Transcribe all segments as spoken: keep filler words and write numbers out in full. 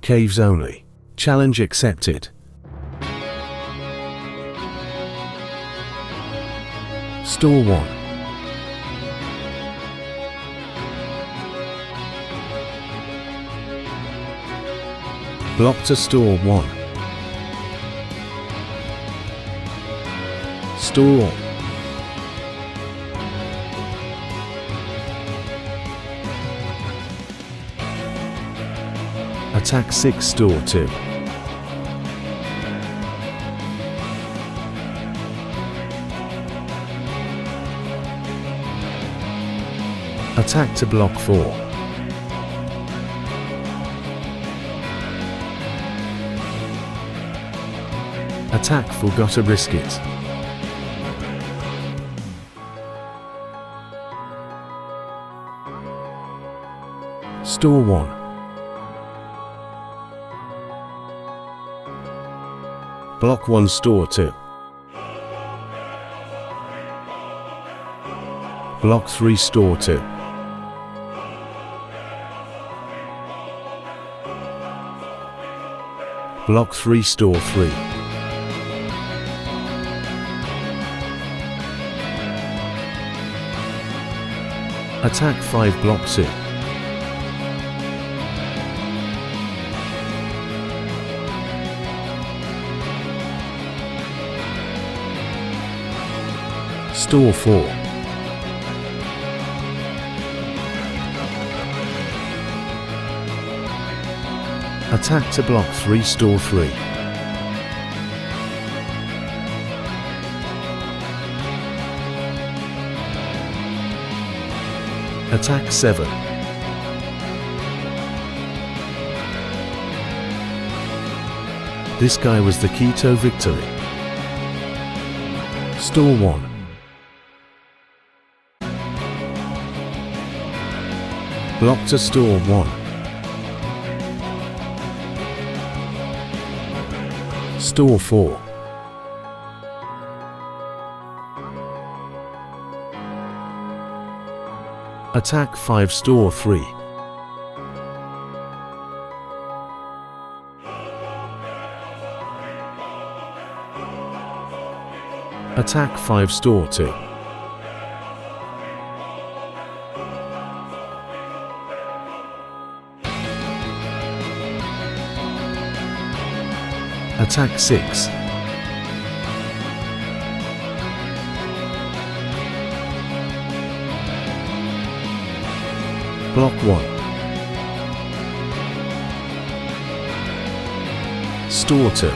Caves only. Challenge accepted. Store one. Block to store one. Store all. Attack six, store two. Attack to block four. Attack for gotta risk it. Store one. Block one, store two. Block three, store two. Block three, store three. Attack five, block two. Store four. Attack to block three, store three. Attack seven. This guy was the key to victory. Store one. Block to store one. Store four. Attack five, store three. Attack five, store two. Attack six. Block one. Store two.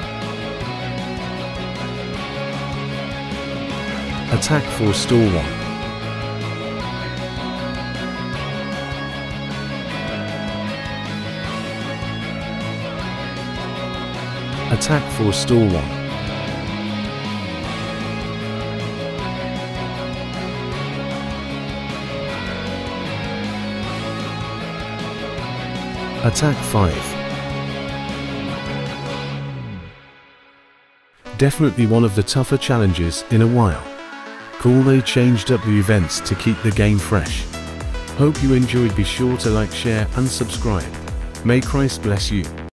Attack for store one. Attack for store one. Attack five. Definitely one of the tougher challenges in a while. Cool they changed up the events to keep the game fresh. Hope you enjoyed. Be sure to like, share and subscribe. May Christ bless you.